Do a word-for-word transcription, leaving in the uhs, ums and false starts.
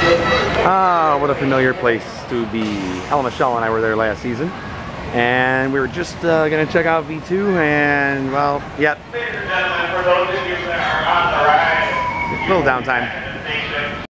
Ah, what a familiar place to be. Hell, Michelle and I were there last season, and we were just uh, gonna check out V two, and well, yep. Little downtime.